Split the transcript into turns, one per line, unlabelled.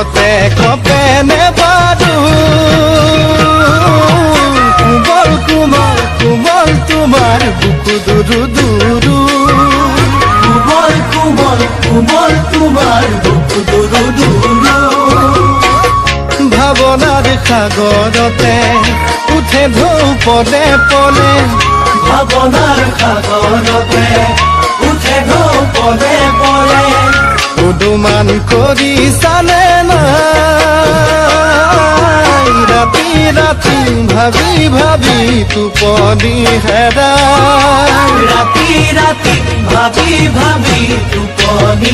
সাগৰতে কপেনে বাৰু কোমল কোমল কোমল তোমাৰ বুকু দুৰু দুৰু কোমল কোমল কোমল তোমাৰ বুকু দুৰু দুৰু ভাৱনাৰ সাগৰতে উঠে ঢৌ পদে পদে ভাৱনাৰ সাগৰতে উঠে ঢৌ পদে পদে উদুমান কৰি চালে নাই ৰাতি ৰাতি ভাবি ভাবি টোপনি হেৰাই ৰাতি ৰাতি ভাবি ভাবি টোপনি